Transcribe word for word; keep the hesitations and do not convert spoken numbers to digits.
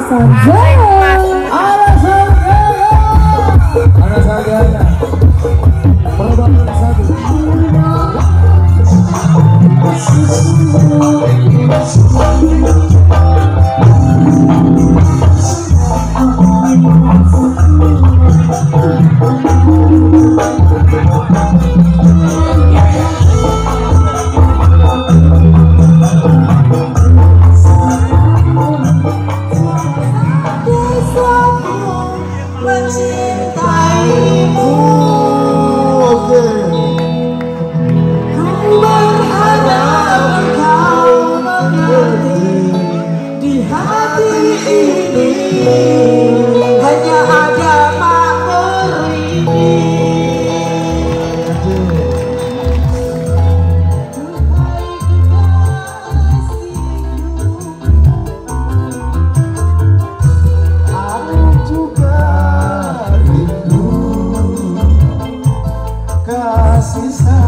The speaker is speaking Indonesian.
alasan Jaya. Alasan Jaya. Alasan Jaya. Perubahan satu. Mencintaimu, ku berharap kau mengerti. Di hati ini hanya ada makmur ini. Aku juga rindu kasih sayang.